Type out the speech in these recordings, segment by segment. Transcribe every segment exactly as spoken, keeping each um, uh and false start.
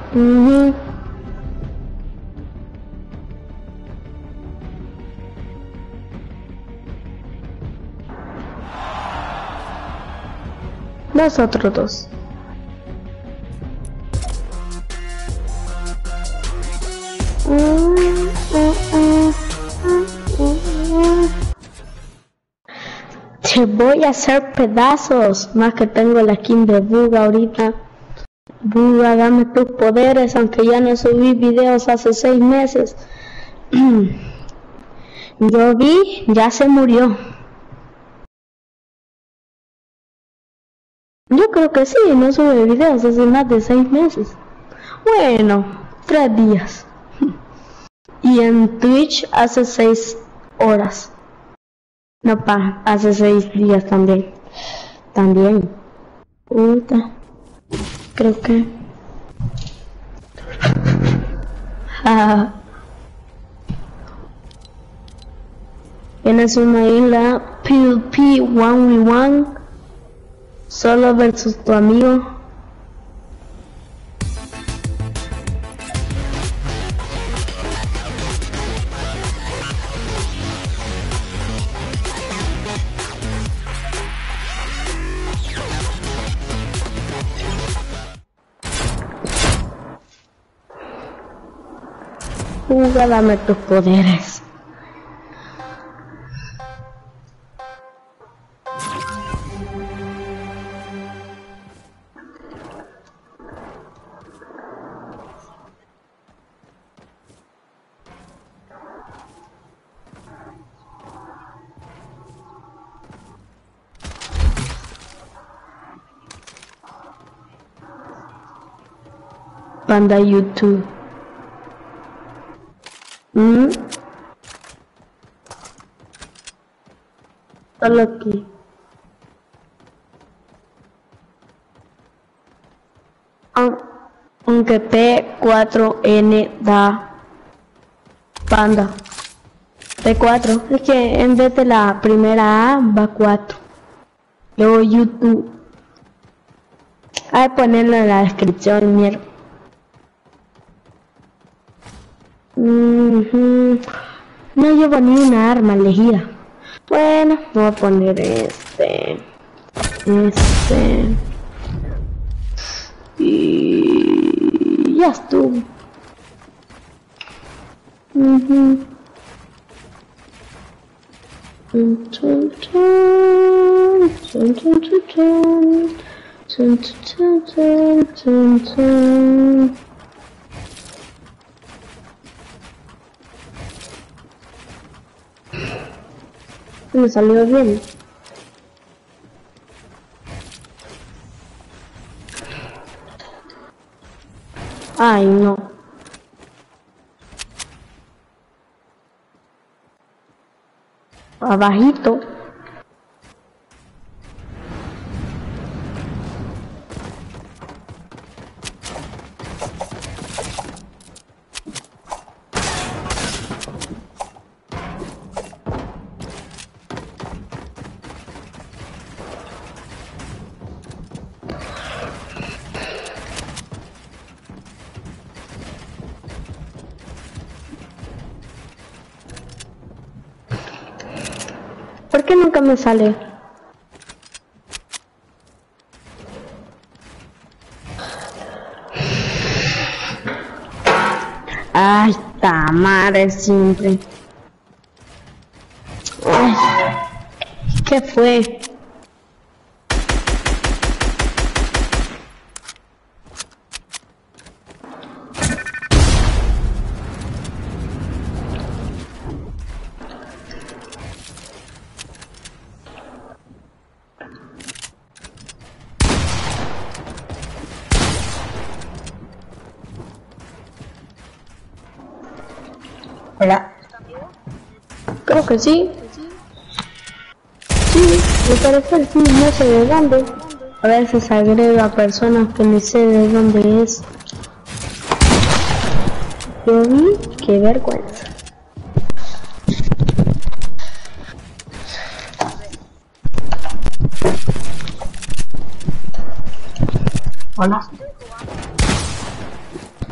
Uh-huh. Nosotros dos. Te voy a hacer pedazos, más que tengo la skin de Buga ahorita. Buga, dame tus poderes, aunque ya no subí videos hace seis meses. Yo vi, ya se murió. Yo creo que sí, no sube videos hace más de seis meses. Bueno, tres días. Y en Twitch hace seis horas. No, pa, hace seis días también. También. Puta. Creo que. Ah. Tienes una isla PvP one v one. Solo versus tu amigo. Buga, dame tus poderes. Panda YouTube. Mm. Solo aquí. Aunque P cuatro N da Panda. P cuatro. Es que en vez de la primera A va cuatro. Luego YouTube. Hay que ponerlo en la descripción, mierda. Mm-hmm. No llevo ni una arma elegida. Bueno, voy a poner este. Este. Y ya estuvo. Mm-hmm. Chun, chun, chun, chun, chun, chun, chun, chun, chun, chun, chun, chun. Me salió bien. Ay, no. Abajito. ¿Por qué nunca me sale? Ay, ta madre siempre. Ay, ¿qué fue? Hola. Creo que sí. Sí, me parece sí, no sé de dónde. A veces agrega a personas que no sé de dónde es. Yo vi, qué vergüenza. Hola.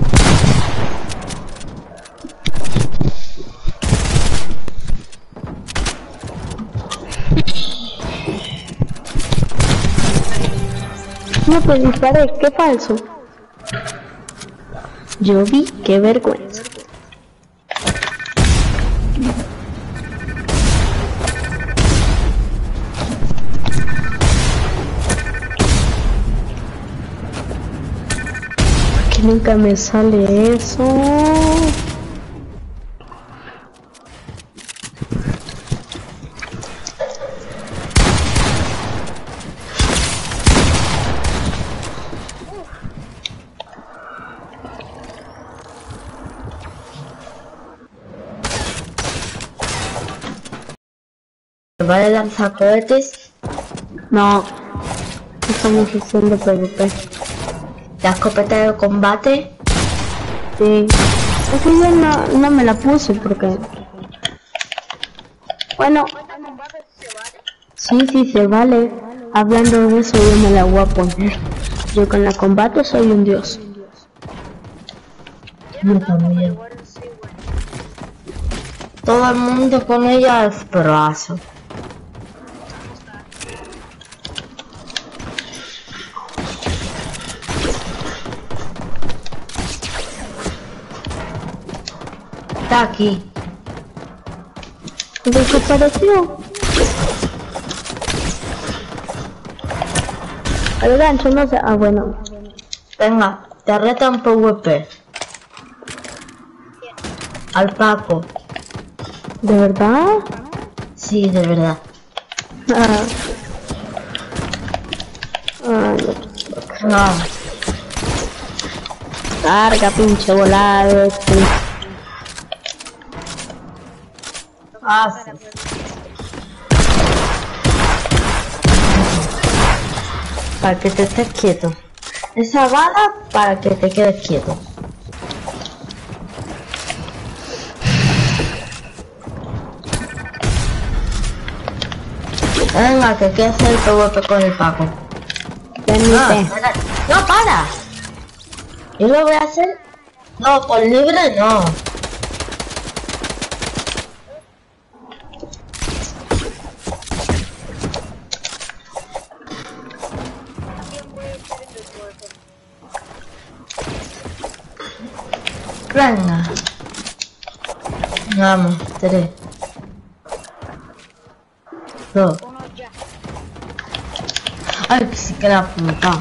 No te disparé, qué falso. Yo vi, qué vergüenza. Que nunca me sale eso. ¿Vale lanzacohetes? No, estamos haciendo PvP. ¿La escopeta de combate? Sí. Es que yo no, no me la puse porque... Bueno... Sí, sí, se vale. Hablando de eso, yo me la voy a poner. Yo con la combate soy un dios. Yo también. Todo el mundo con ella es proazo. Está aquí. Desapareció. El gancho no sé. Ah, bueno. Venga, te retan PvP. Al Paco. ¿De verdad? Sí, de verdad. Ah. Ah, no. No. Carga, pinche volado este. Ah, sí. Para que te estés quieto. Esa bala para que te quedes quieto. Venga, que quiero hacer el PvP con el Paco. Permite. No, no, para. Yo lo voy a hacer. No, por libre no. Venga. Vamos, tres. Dos. Ay, que sí que la puta.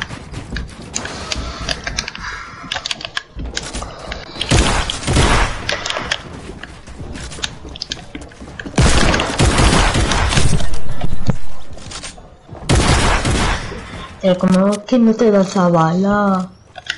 Pero como que no te da esa bala.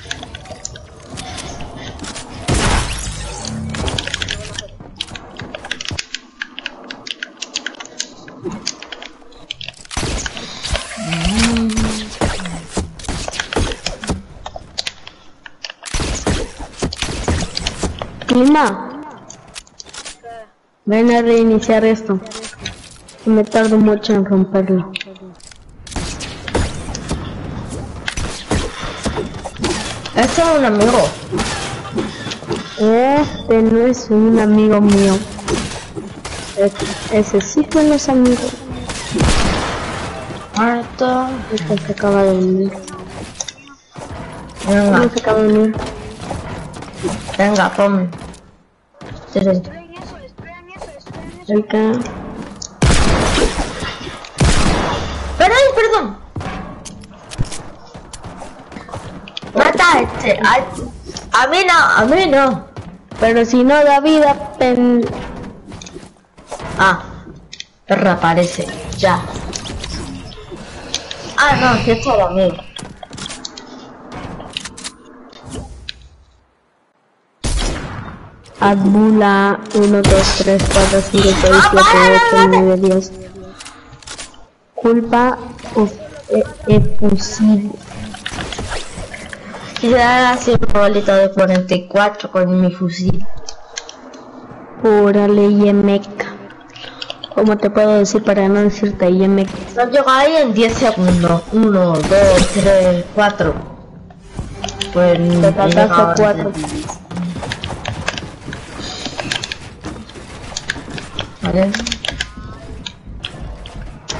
Clima. Ven a reiniciar esto. Me tardo mucho en romperlo. Este es un amigo. Este no es un amigo mío. Ese sí que no es amigo. Harto. Este se acaba de unir. Venga, No se acaba de unir. venga, ponme. Tres. Acá. Perdón, perdón. Mata a este. A, a mí no, a mí no. Pero si no da vida, pen... Ah, reaparece. Ya. Ah, no, si esto es amigo. Adbula uno, dos, tres, cuatro, cinco, seis, siete, ocho, nueve, diez. Culpa efusivo. Quisiera hacer un bolito de cuarenta y cuatro con mi fusil. Órale, Yemek. ¿Cómo te puedo decir para no decirte Yemek? No llego ahí en diez segundos. uno, dos, tres, cuatro. Pues Te faltaste cuatro. Vale.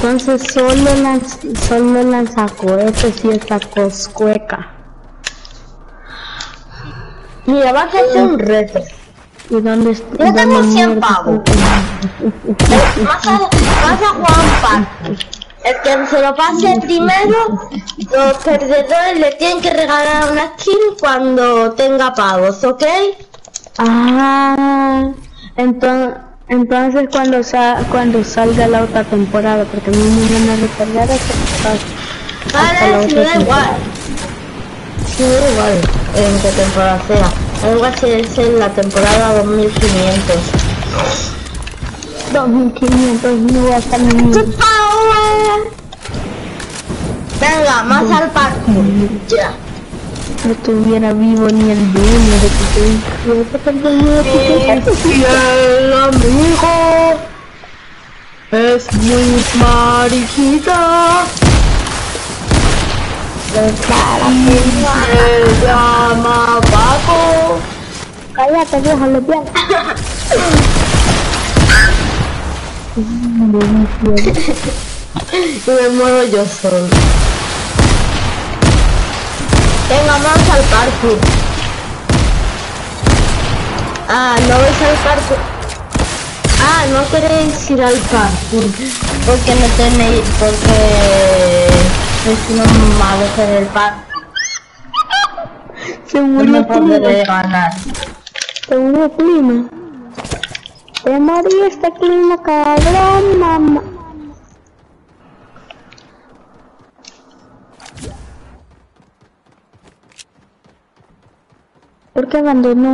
Entonces solo lanz, solo lanzacohetes y esa coscueca. Mira, vas a hacer un reto. ¿Y dónde está? Yo tengo cien pavos. Vas a, vas a jugar un parque. El que se lo pase primero, los perdedores le tienen que regalar una skin cuando tenga pavos, ¿ok? Ah, entonces, entonces cuando, sa cuando salga la otra temporada, porque a mí me van a recargar hasta, Vale, si me da igual. Si me da igual en qué temporada sea. Da igual si es en la temporada dos mil quinientos. dos mil quinientos no va a estar ni... Venga, más al parkour. Ya. No estuviera vivo ni el dueño de tu Mi fiel amigo es muy mariquita. Se llama Paco. Cállate, viejo lesbiana. Y me muevo yo solo. Venga, vamos al parkour. Ah, no vais al parkour. Ah, no queréis ir al parkour. Porque no tenéis, porque sois unos malos en el parkour. Se No murió me podré clima. ganar. Se murió clima. Se murió este clima, cabrón, mamá. ¿Por qué abandonó?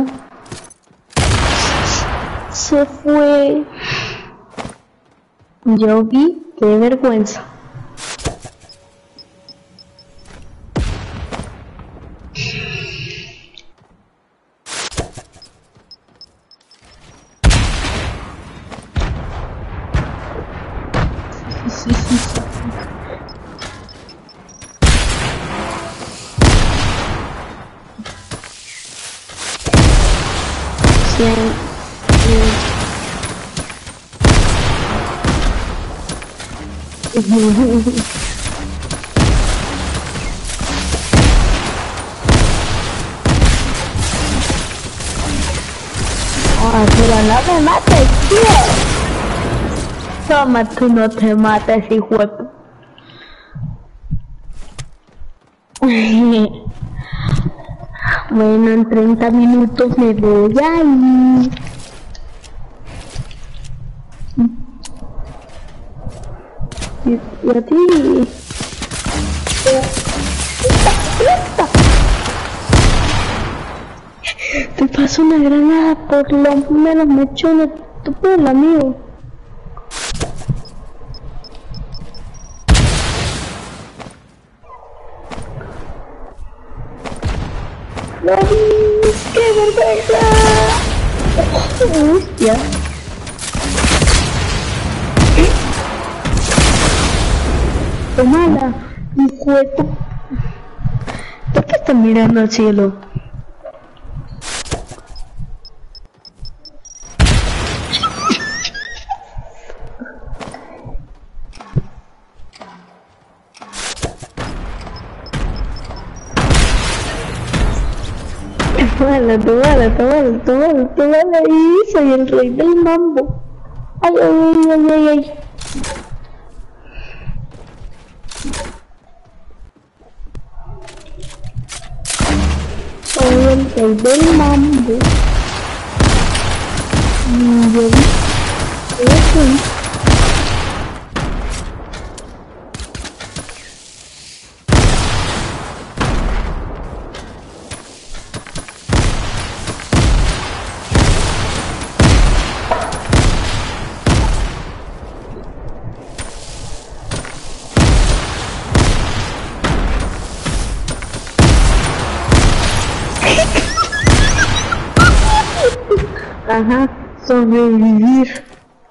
Se fue. Yo vi, qué vergüenza. Cien, Ah, pero no me mates, tío. Toma, tú no te mates, hijo de pu- Bueno, en treinta minutos me voy a ir. Y, y a ti. Te paso una granada por los menos mechones de tu pueblo, amigo. ¡No! ¡Qué vergüenza! ¡Hostia! Tomala, mi cuerpo. ¿Por qué estás mirando al cielo? Tomala, tomala, tomala, tomala, tomala, y soy el rey del mambo. Ay, ay, ay, ay, ay. Soy el rey del mambo. Y yo vi eso. Ajá, sobrevivir.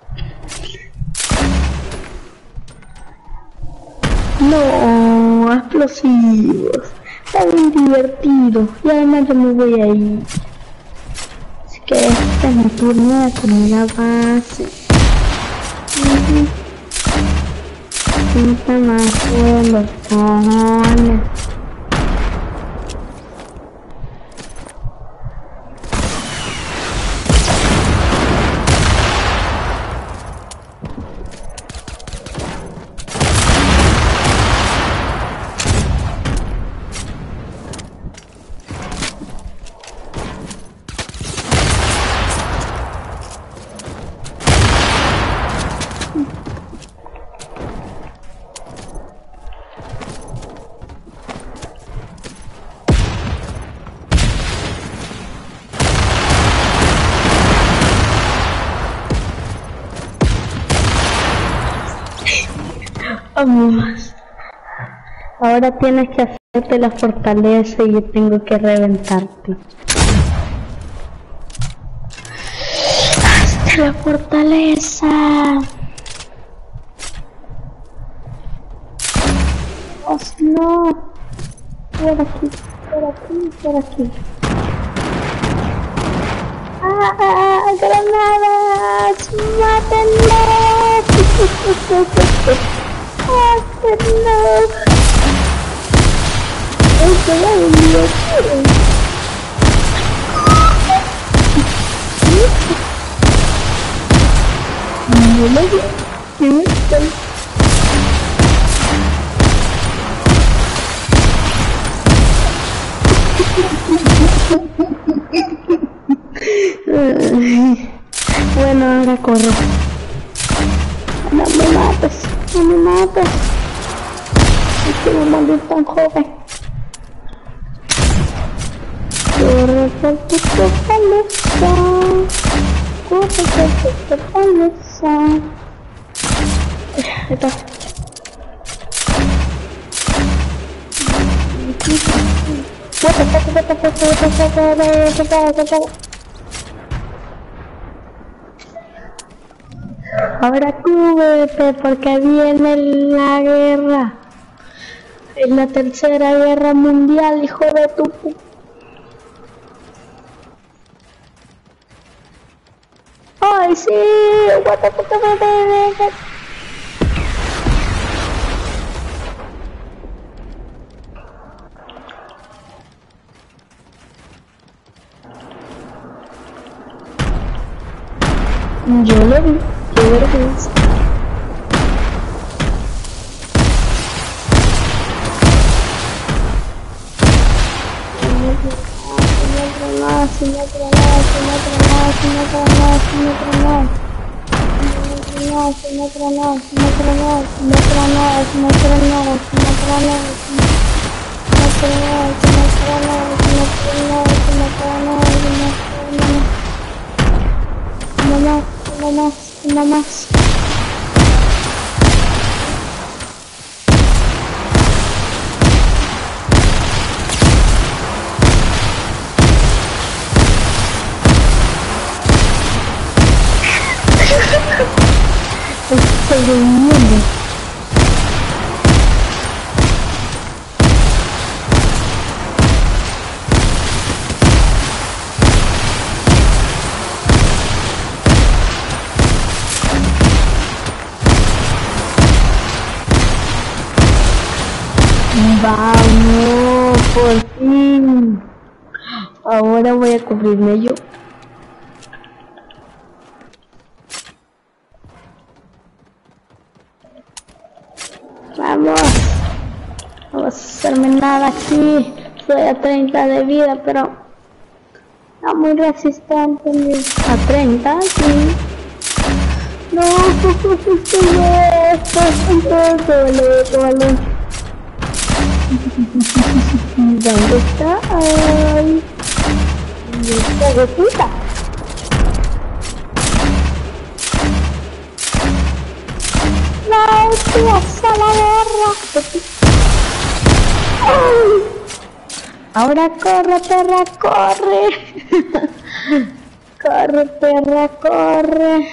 No, explosivos. Está bien divertido. Y además yo me voy a ir. Así que esta es mi turno de poner la base. Uh-huh. quita más de los cojones. Vamos. Ahora tienes que hacerte la fortaleza y yo tengo que reventarte. ¡Hazte la fortaleza! ¡Oh, no! Por aquí, por aquí, por aquí. ¡Ah! ¡Granadas! ¡Mátenlos! ¡Mátenlos! ¡Esto va a venir aquí! ¡No lo veo! ¿Qué estoy? Bueno, ahora corro. No me mates, no me mates. Es que me morir tan joven. Corre por tu fortaleza. Corre por tu fortaleza. Ahí está. Ahora cúbrete porque viene la guerra. Es la tercera guerra mundial, hijo de tu pu... ¡Ay, sí! What the fuck, what the fuck? Yo lo vi, qué vergüenza. Sin otro lado, sin otro lado, sin otro lado, sin otro lado, sin otro lado, sin otro lado, sin otro lado, sin otro lado, sin otro lado, sin otro lado, sin otro lado, sin otro lado, sin otro lado, sin otro lado, sin otro lado. No más, no más, no más. Estoy durmiendo. Vamos, por fin. Ahora voy a cubrirme yo. Vamos. No vas a hacerme nada aquí. Estoy a treinta de vida, pero no muy resistente. A treinta, sí. No, no, ¿dónde está? Ay, esta gotita. No, tú vas a la guerra. Ay. Ahora corre, perra, corre. Corre, perra, corre.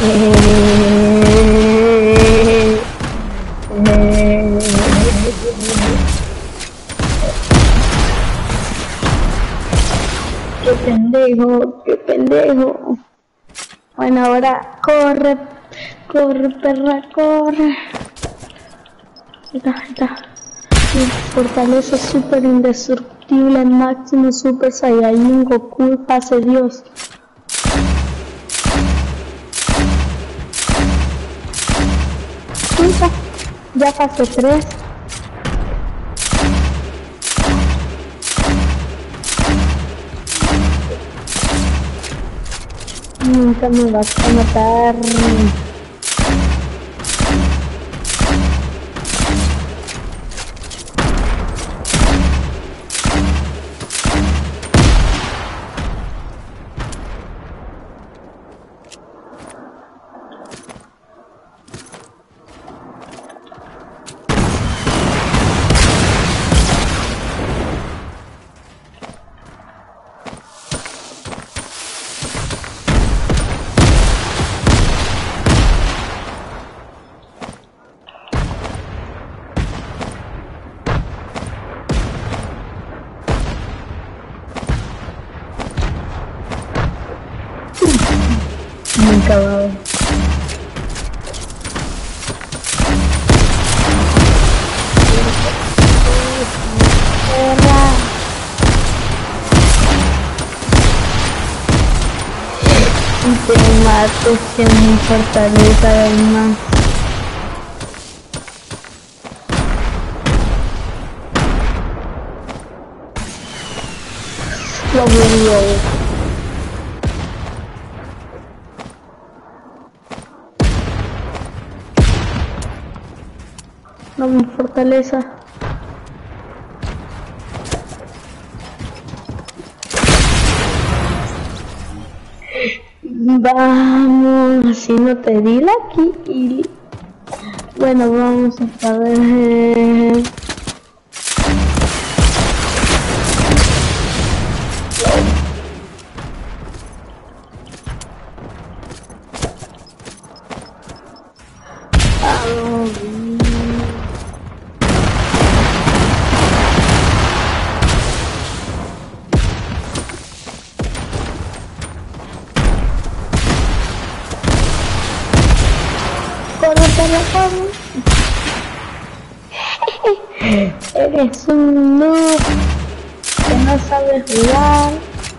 Qué pendejo, qué pendejo. Bueno, ahora corre, corre, perra, corre. Ahí está, ahí está. Fortaleza super indestructible, máximo super saiyajin, Goku, fase Dios. Ahí ya fase tres. Nunca me vas a matar. Nunca va a ver. Y te mato, que mi fortaleza del más. Lo murió. No me fortaleza. Vamos, así no te di la kill. Bueno, vamos a ver. Eres un noob que no sabe jugar.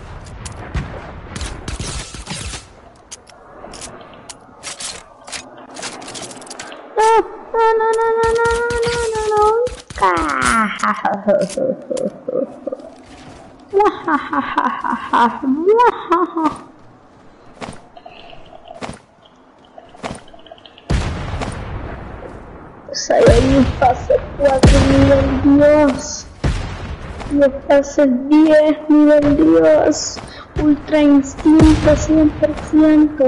No, no, no, no, no, no, no, no, no. Saiyajin fase cuatro nivel Dios. Yo fase diez nivel Dios. Ultra instinto cien por ciento.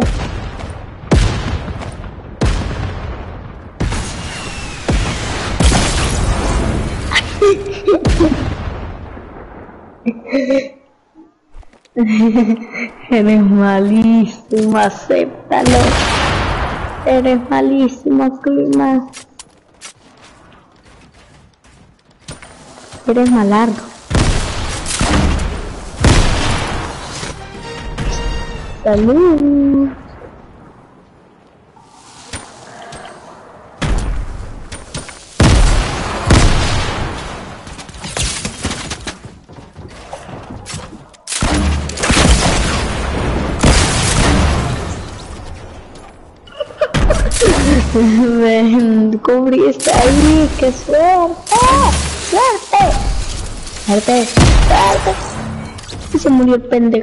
Eres malísimo, acéptalo. Eres malísimo, clima. Eres malardo. Salud. Me cubriste ahí, qué suerte, suerte, suerte, suerte. Y se murió el pendejo.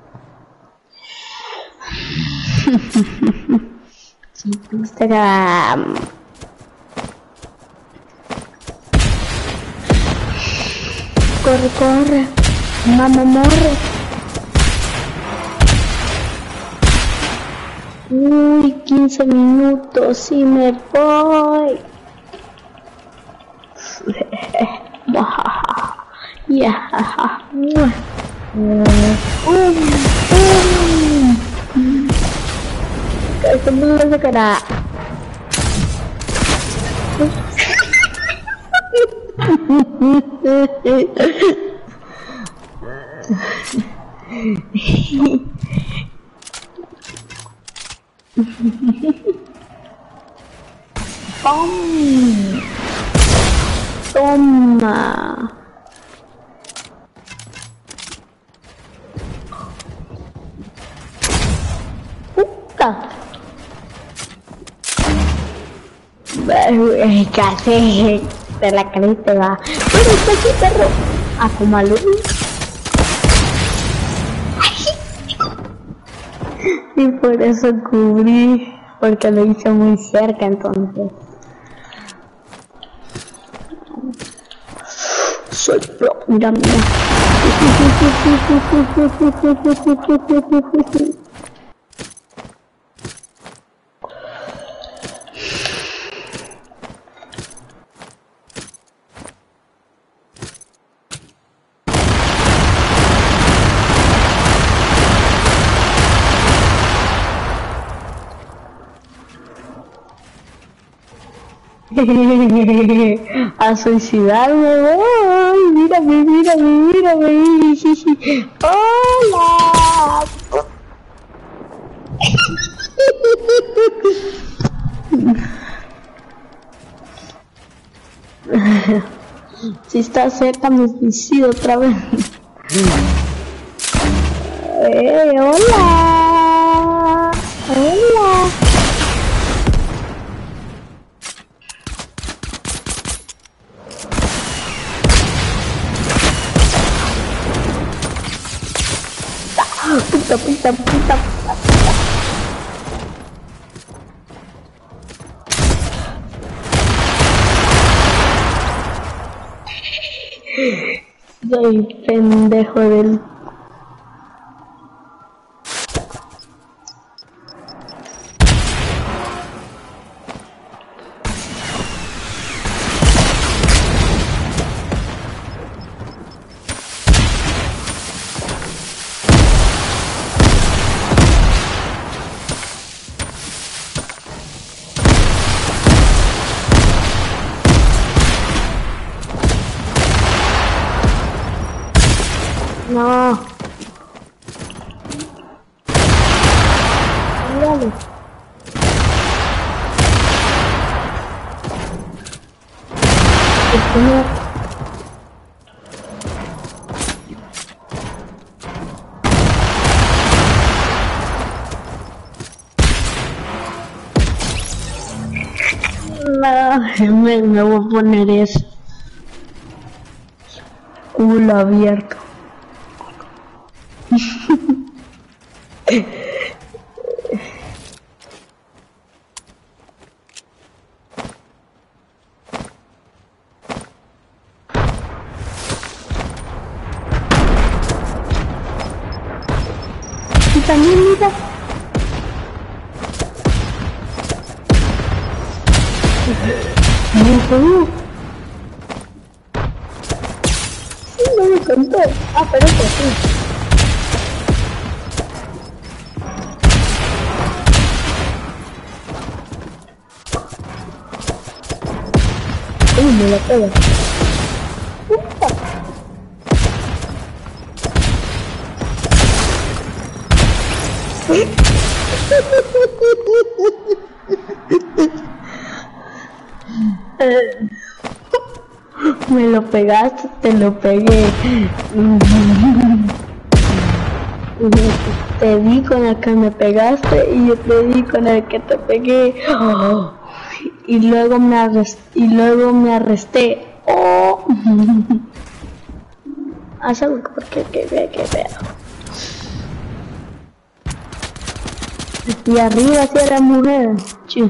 Instagram. Corre, corre, mamá morre. Uy, quince minutos y me voy. Ya. ¿Cuándo lo sacará? ¡Pum! Toma. Puta. ¿Qué haces? Te la creíste, va. Pero está aquí, perro. Ah, como algo. Y por eso cubrí, porque lo hice muy cerca, entonces. Soy pro, mira, mira. A suicidarme voy, mírame, mírame, mírame. Hola. Si está cerca me suicido otra vez. Eh, hola. Hola. Puta, puta, puta, puta. Soy pendejo del... No. Míralo. Esto no. No, me, me voy a poner eso. Culo abierto. Y también mira. Me pegó. Sí, no me contó. Ah, pero eso sí. Uy, me la pega. Puta. Me lo pegaste, te lo pegué. Te di con el que me pegaste y yo te di con el que te pegué. Oh. Y luego me arresté, y luego me arresté. Oh. Haz algo porque que vea que vea. Y arriba si era mujer. Sí.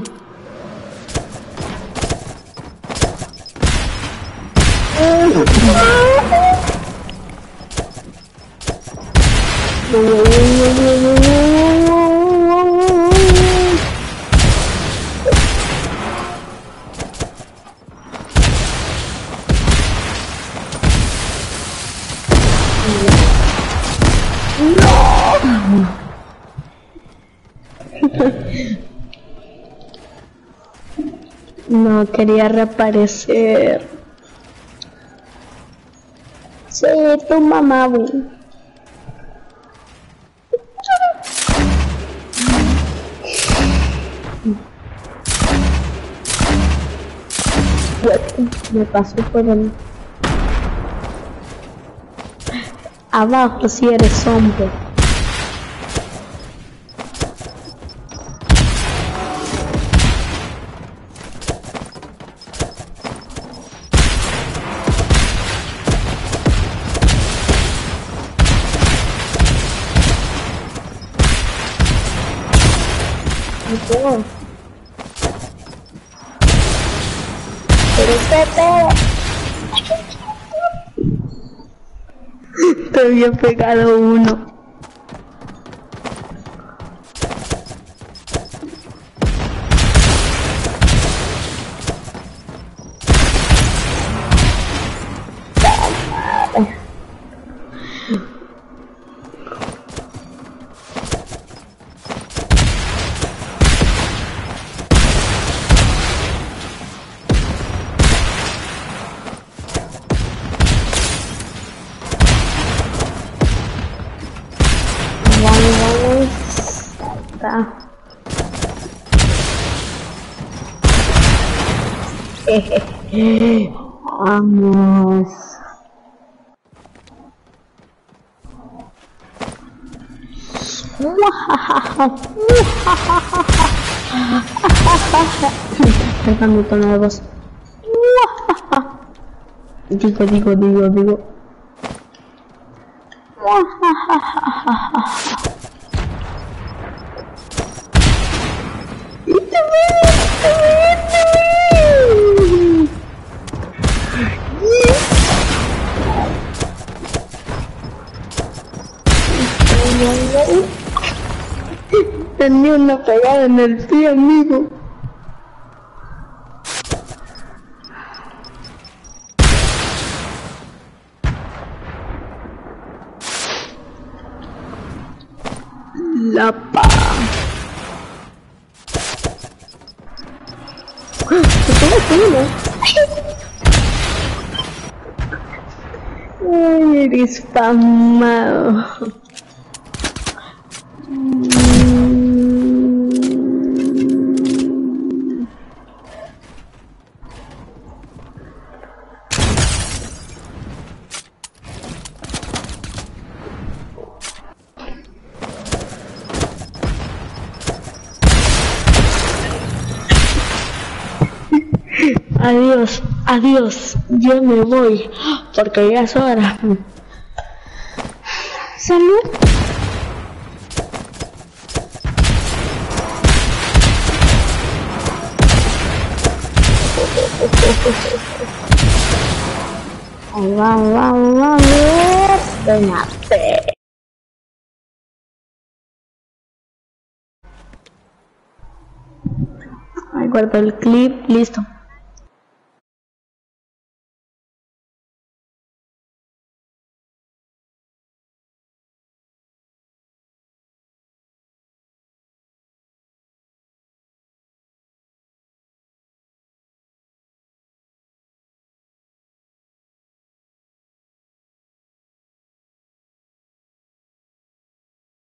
No quería reaparecer. Sí, tu mamá, güey. Me pasó por el... Abajo si eres hombre. Oh. Pero está te había pegado uno. Vamos. Cantando tono de voz. Digo, digo, digo, digo. Tenía una pegada en el pie, amigo. La pa. Ay, eres famado. Adiós, adiós, yo me voy, porque ya es hora. Salud. Va, va, va, te maté. Guardo el clip, listo.